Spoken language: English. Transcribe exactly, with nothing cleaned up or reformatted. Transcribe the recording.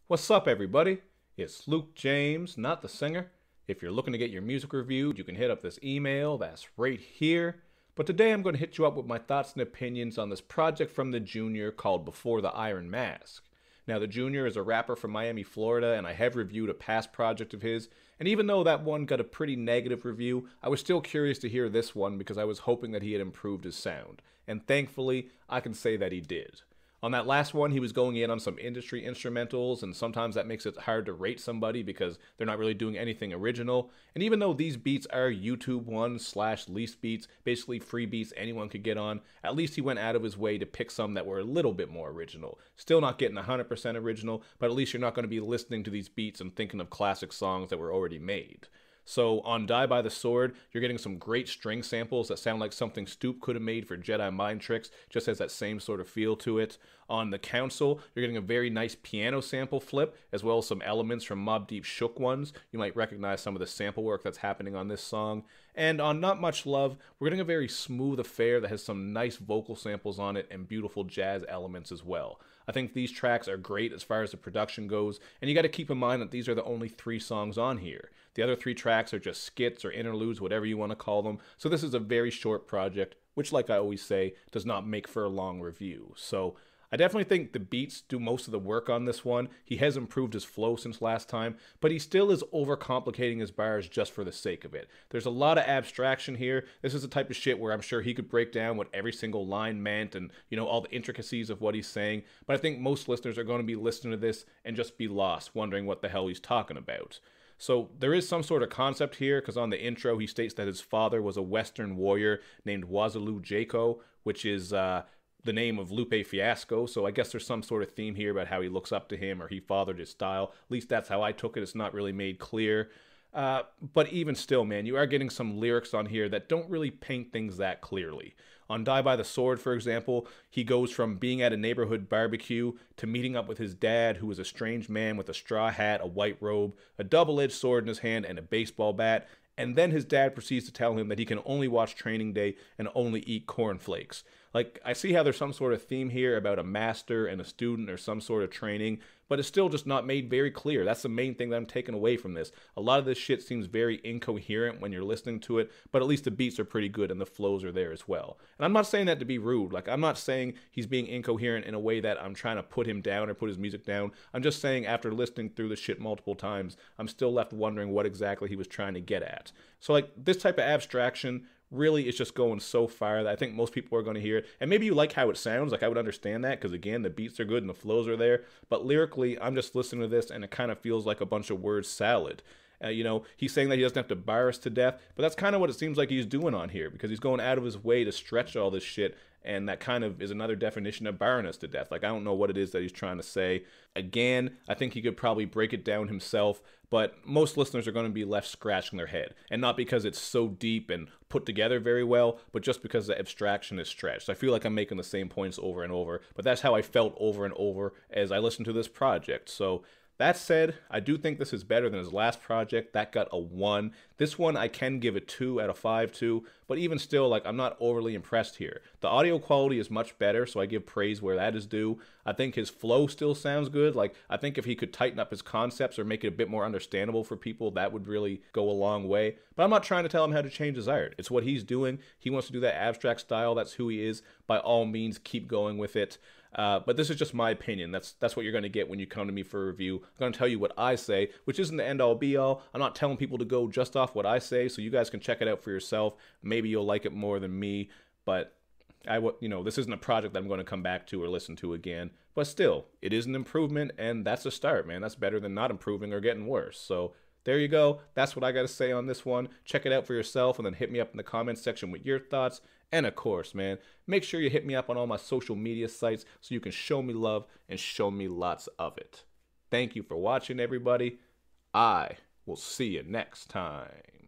What's up, everybody? It's Luke James, not the singer. If you're looking to get your music reviewed, you can hit up this email that's right here. But today I'm going to hit you up with my thoughts and opinions on this project from the Junior called Before the Iron Mask. Now, the Junior is a rapper from Miami, Florida, and I have reviewed a past project of his. And even though that one got a pretty negative review, I was still curious to hear this one because I was hoping that he had improved his sound. And thankfully, I can say that he did. On that last one, he was going in on some industry instrumentals, and sometimes that makes it hard to rate somebody because they're not really doing anything original. And even though these beats are YouTube one slash least beats, basically free beats anyone could get on, at least he went out of his way to pick some that were a little bit more original. Still not getting one hundred percent original, but at least you're not going to be listening to these beats and thinking of classic songs that were already made. So on Die by the Sword, you're getting some great string samples that sound like something Stoop could have made for Jedi Mind Tricks, just has that same sort of feel to it. On The Council, you're getting a very nice piano sample flip, as well as some elements from Mobb Deep's Shook Ones. You might recognize some of the sample work that's happening on this song. And on Not Much Love, we're getting a very smooth affair that has some nice vocal samples on it and beautiful jazz elements as well. I think these tracks are great as far as the production goes, and you got to keep in mind that these are the only three songs on here. The other three tracks are just skits or interludes, whatever you want to call them, so this is a very short project, which, like I always say, does not make for a long review. So I definitely think the beats do most of the work on this one. He has improved his flow since last time, but he still is overcomplicating his bars just for the sake of it. There's a lot of abstraction here. This is the type of shit where I'm sure he could break down what every single line meant and, you know, all the intricacies of what he's saying, but I think most listeners are going to be listening to this and just be lost, wondering what the hell he's talking about. So there is some sort of concept here, because on the intro he states that his father was a Western warrior named Wazalu Jaco, which is uh, the name of Lupe Fiasco, so I guess there's some sort of theme here about how he looks up to him or he fathered his style. At least that's how I took it. It's not really made clear. Uh, but even still, man, you are getting some lyrics on here that don't really paint things that clearly. On Die by the Sword, for example, he goes from being at a neighborhood barbecue to meeting up with his dad, who is a strange man with a straw hat, a white robe, a double-edged sword in his hand, and a baseball bat. And then his dad proceeds to tell him that he can only watch Training Day and only eat cornflakes. Like, I see how there's some sort of theme here about a master and a student or some sort of training, but it's still just not made very clear. That's the main thing that I'm taking away from this. A lot of this shit seems very incoherent when you're listening to it, but at least the beats are pretty good and the flows are there as well. And I'm not saying that to be rude. Like, I'm not saying he's being incoherent in a way that I'm trying to put him down or put his music down. I'm just saying after listening through the shit multiple times, I'm still left wondering what exactly he was trying to get at. So, like, this type of abstraction really is just going so far that I think most people are going to hear it. And maybe you like how it sounds. Like, I would understand that because, again, the beats are good and the flows are there. But lyrically, I'm just listening to this and it kind of feels like a bunch of word salad. Uh, you know, he's saying that he doesn't have to bar us to death, but that's kind of what it seems like he's doing on here, because he's going out of his way to stretch all this shit, and that kind of is another definition of barring us to death. Like, I don't know what it is that he's trying to say. Again, I think he could probably break it down himself, but most listeners are going to be left scratching their head, and not because it's so deep and put together very well, but just because the abstraction is stretched. So I feel like I'm making the same points over and over, but that's how I felt over and over as I listened to this project. So that said, I do think this is better than his last project. That got a one. This one I can give a two out of five to, but even still, like, I'm not overly impressed here. The audio quality is much better, so I give praise where that is due. I think his flow still sounds good. Like, I think if he could tighten up his concepts or make it a bit more understandable for people, that would really go a long way. But I'm not trying to tell him how to change his art. It's what he's doing. He wants to do that abstract style. That's who he is. By all means, keep going with it. Uh, but this is just my opinion. That's that's what you're going to get when you come to me for a review. I'm going to tell you what I say, which isn't the end-all be-all. I'm not telling people to go just off what I say, so you guys can check it out for yourself. Maybe you'll like it more than me, but I, you know, this isn't a project that I'm going to come back to or listen to again. But still, it is an improvement, and that's a start, man. That's better than not improving or getting worse. So there you go. That's what I got to say on this one. Check it out for yourself, and then hit me up in the comments section with your thoughts. And of course, man, make sure you hit me up on all my social media sites so you can show me love and show me lots of it. Thank you for watching, everybody. I will see you next time.